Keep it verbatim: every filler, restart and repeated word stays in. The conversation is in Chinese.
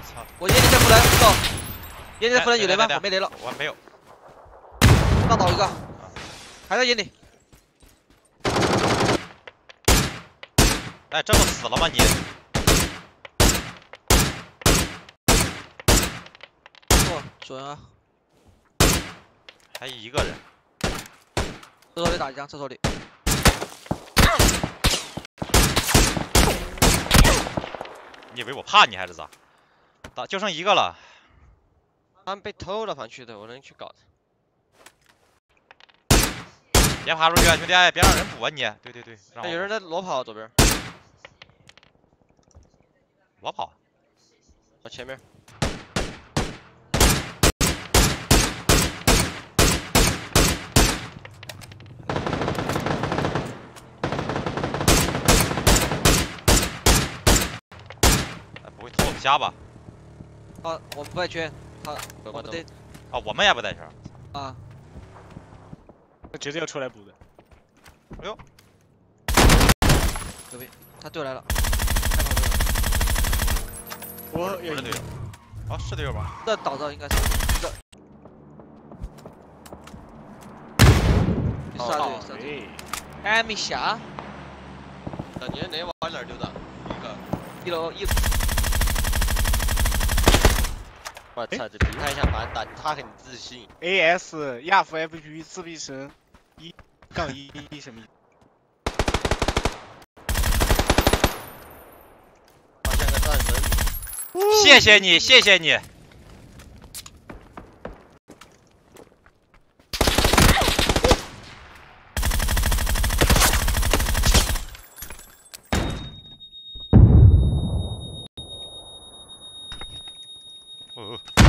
操！ 我眼里面不能走，眼里面不能有雷吗？我没雷了， 我没有。 刚倒一个，还在眼里。 哎，这不死了吗你？ 哦，准啊！ 还有一个人。 厕所里打一枪，厕所里。 你以为我怕你还是咋？打就剩一个了。 他们被偷了，反去的，我能去搞。 别爬出去啊，兄弟！别让人补啊你！对对对，让哎，有人在裸跑左边。 裸跑。 我前面。 不会偷我们虾吧？ 啊，我们不在圈，他我们得啊，我们也不在圈。 啊， 他直接要出来补的。 哎呦， 右边，他队友来了， 我不是队友，啊是队友吗？ 这倒着应该是这。第三队，三队。艾米霞。 啊，你那往哪儿丢的？一个。 一楼一。 我操，这平台像反打，他很自信。 A S 亚服 F P 自闭神一杠一什么意思？ 好像个战神。 谢谢你，谢谢你。哦。